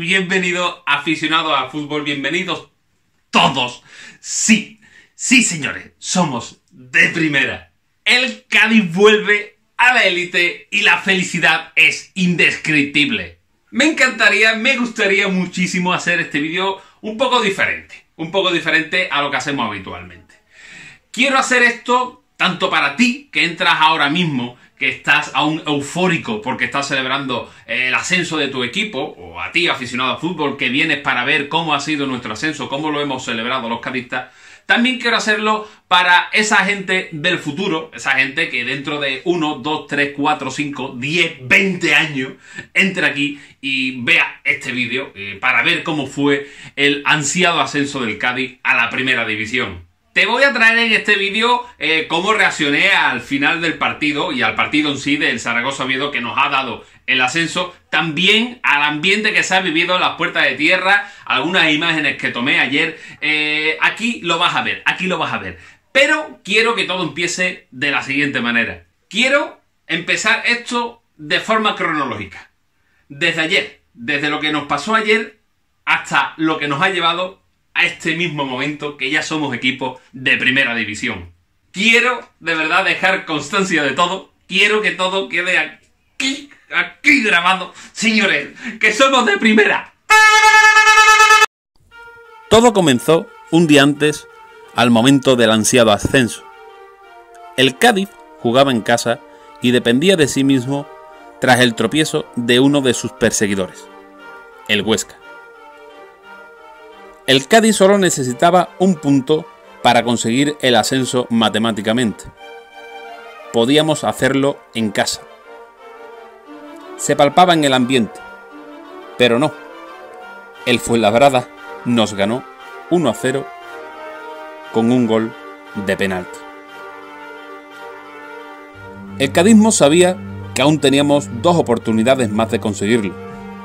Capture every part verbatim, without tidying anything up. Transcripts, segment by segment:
bienvenidos aficionados al fútbol, bienvenidos todos. Sí, sí señores, somos de primera. El Cádiz vuelve a la élite y la felicidad es indescriptible. Me encantaría, me gustaría muchísimo hacer este vídeo un poco diferente, un poco diferente a lo que hacemos habitualmente. Quiero hacer esto tanto para ti, que entras ahora mismo, que estás aún eufórico porque estás celebrando el ascenso de tu equipo, o a ti, aficionado al fútbol, que vienes para ver cómo ha sido nuestro ascenso, cómo lo hemos celebrado los cadistas. También quiero hacerlo para esa gente del futuro, esa gente que dentro de uno, dos, tres, cuatro, cinco, diez, veinte años entre aquí y vea este vídeo eh, para ver cómo fue el ansiado ascenso del Cádiz a la primera división. Te voy a traer en este vídeo eh, cómo reaccioné al final del partido y al partido en sí del Zaragoza Oviedo, que nos ha dado el ascenso, también al ambiente que se ha vivido en las puertas de tierra, algunas imágenes que tomé ayer. Eh, aquí lo vas a ver, aquí lo vas a ver. Pero quiero que todo empiece de la siguiente manera. Quiero empezar esto de forma cronológica. Desde ayer, desde lo que nos pasó ayer hasta lo que nos ha llevado a este mismo momento que ya somos equipo de primera división. Quiero de verdad dejar constancia de todo. Quiero que todo quede aquí, aquí grabado. Señores, que somos de primera. Todo comenzó un día antes, al momento del ansiado ascenso. El Cádiz jugaba en casa y dependía de sí mismo tras el tropiezo de uno de sus perseguidores, el Huesca. El Cádiz solo necesitaba un punto para conseguir el ascenso matemáticamente. Podíamos hacerlo en casa. Se palpaba en el ambiente, pero no. El Fuenlabrada nos ganó uno a cero con un gol de penalti. El cadismo sabía que aún teníamos dos oportunidades más de conseguirlo,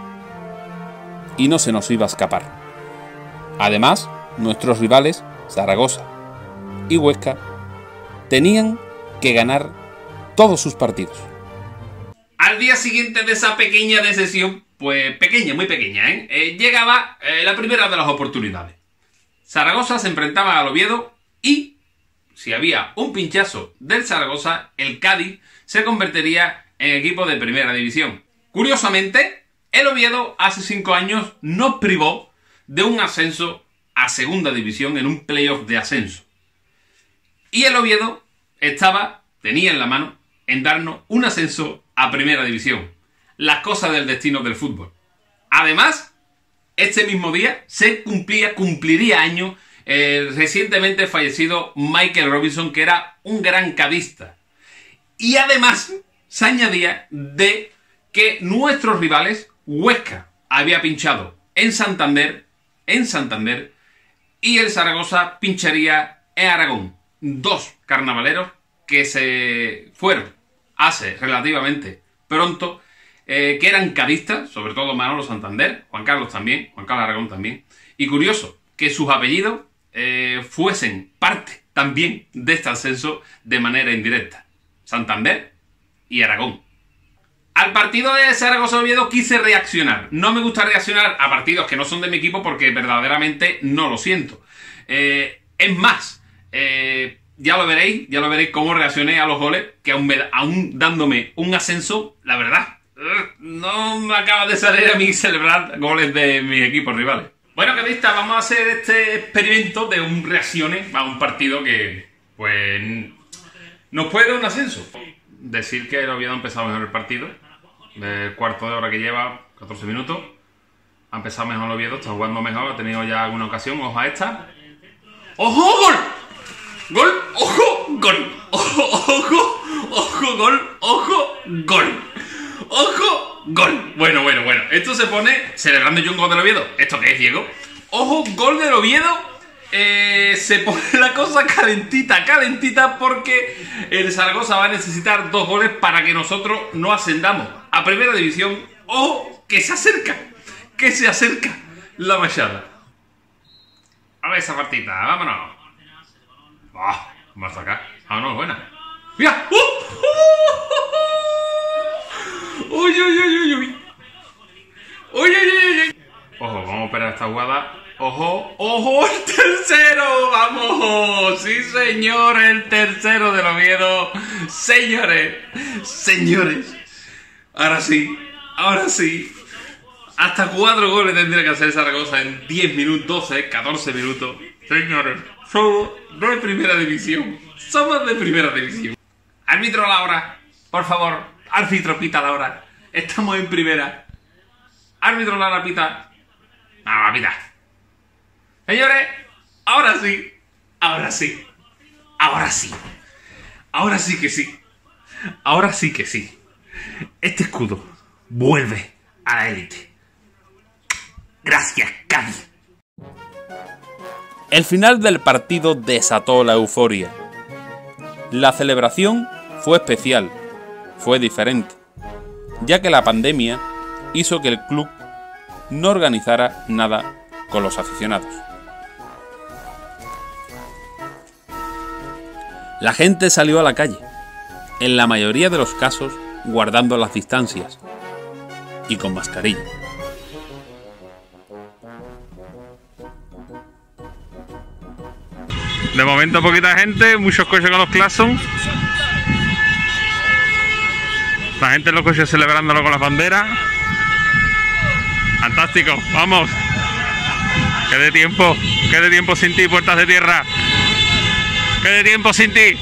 y no se nos iba a escapar. Además, nuestros rivales, Zaragoza y Huesca, tenían que ganar todos sus partidos. Al día siguiente de esa pequeña decisión, pues pequeña, muy pequeña, ¿eh? Eh, llegaba eh, la primera de las oportunidades. Zaragoza se enfrentaba al Oviedo y, si había un pinchazo del Zaragoza, el Cádiz se convertiría en equipo de primera división. Curiosamente, el Oviedo hace cinco años nos privó de un ascenso a segunda división en un playoff de ascenso. Y el Oviedo estaba, tenía en la mano, en darnos un ascenso a primera división. Las cosas del destino del fútbol. Además, este mismo día se cumplía, cumpliría año el recientemente fallecido Michael Robinson, que era un gran cadista. Y además se añadía de que nuestros rivales, Huesca, había pinchado en Santander, en Santander, y el Zaragoza pincharía en Aragón. Dos carnavaleros que se fueron hace relativamente pronto, eh, que eran cadistas, sobre todo Manolo Santander, Juan Carlos también, Juan Carlos Aragón también, y curioso que sus apellidos eh, fuesen parte también de este ascenso de manera indirecta. Santander y Aragón. Al partido de Zaragoza-Oviedo quise reaccionar. No me gusta reaccionar a partidos que no son de mi equipo porque verdaderamente no lo siento. Eh, es más, eh, ya lo veréis, ya lo veréis cómo reaccioné a los goles, que aún, me, aún dándome un ascenso, la verdad, no me acaba de salir a mí celebrar goles de mis equipos rivales. Bueno, cadistas, vamos a hacer este experimento de un reacciones a un partido que, pues, nos puede dar un ascenso. Decir que el Oviedo ha empezado mejor el partido. El cuarto de hora que lleva, catorce minutos. Ha empezado mejor el Oviedo, está jugando mejor, ha tenido ya alguna ocasión. Ojo a esta. ¡Ojo, gol! ¡Gol! ¡Ojo, gol! ¡Ojo, ojo! ¡Ojo, gol! ¡Ojo, gol! ¡Ojo, gol! Bueno, bueno, bueno. Esto se pone celebrando yo un gol del Oviedo. ¿Esto qué es, Diego? ¡Ojo, gol del Oviedo! Eh, se pone la cosa calentita, calentita, porque el Zaragoza va a necesitar dos goles para que nosotros no ascendamos a primera división. ¡Ojo! Que se acerca, que se acerca la machada. A ver esa partita, vámonos. ¡Ah! Vamos a sacar. Vámonos, buena. ¡Mira! ¡Uh! ¡Uh! ¡Uy, uy, uy, uy, uy! ¡Uy, uy, uy, uy! esperar esta jugada. ¡Ojo! ¡Ojo! ¡El tercero! ¡Vamos! ¡Sí, señor! El tercero del Oviedo. Señores, señores. Ahora sí, ahora sí. Hasta cuatro goles tendría que hacer Zaragoza en diez minutos, doce, catorce minutos. Señores, somos de primera división. Somos de primera división. Árbitro Laura, por favor. Árbitro pita Laura. Estamos en primera. Árbitro Laura pita. No, va a pitar. Señores, ahora sí. Ahora sí. Ahora sí. Ahora sí que sí. Ahora sí que sí. Este escudo vuelve a la élite. Gracias, Cádiz. El final del partido desató la euforia. La celebración fue especial, fue diferente, ya que la pandemia hizo que el club no organizara nada con los aficionados. La gente salió a la calle, en la mayoría de los casos guardando las distancias y con mascarilla. De momento poquita gente, muchos coches con los claxons. La gente en los coches celebrándolo con las banderas. Fantástico, vamos. Qué de tiempo, qué de tiempo sin ti, Puertas de Tierra. Qué de tiempo sin ti.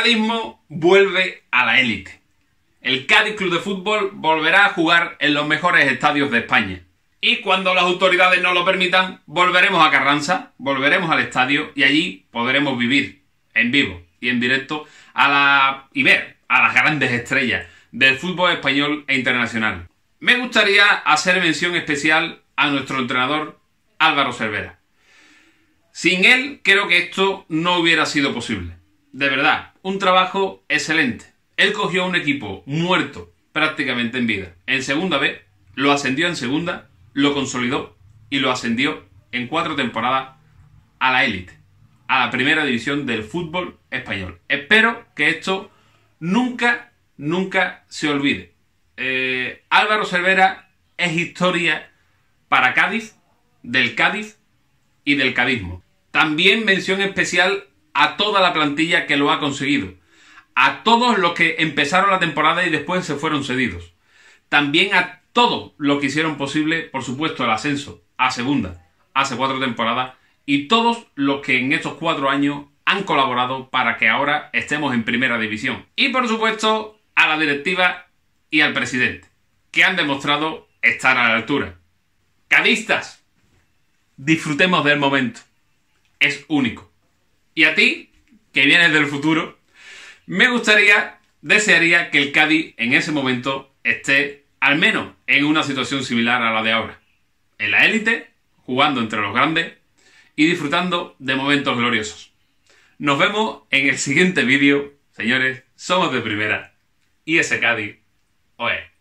cadismo vuelve a la élite. El Cádiz Club de Fútbol volverá a jugar en los mejores estadios de España. Y cuando las autoridades nos lo permitan, volveremos a Carranza, volveremos al estadio y allí podremos vivir en vivo y en directo a la... y ver a las grandes estrellas del fútbol español e internacional. Me gustaría hacer mención especial a nuestro entrenador Álvaro Cervera. Sin él creo que esto no hubiera sido posible. De verdad, un trabajo excelente. Él cogió un equipo muerto prácticamente en vida en segunda B, lo ascendió en segunda, lo consolidó y lo ascendió en cuatro temporadas a la élite, a la primera división del fútbol español. Espero que esto nunca, nunca se olvide. Eh, Álvaro Cervera es historia para Cádiz, del Cádiz y del cadismo. También mención especial a toda la plantilla que lo ha conseguido, a todos los que empezaron la temporada y después se fueron cedidos, también a todos los que hicieron posible, por supuesto, el ascenso a segunda hace cuatro temporadas y todos los que en estos cuatro años han colaborado para que ahora estemos en primera división. Y por supuesto a la directiva y al presidente, que han demostrado estar a la altura. Cadistas, disfrutemos del momento. Es único. Y a ti, que vienes del futuro, me gustaría, desearía que el Cádiz en ese momento esté al menos en una situación similar a la de ahora. En la élite, jugando entre los grandes y disfrutando de momentos gloriosos. Nos vemos en el siguiente vídeo, señores. Somos de primera. Y ese Cádiz, oye.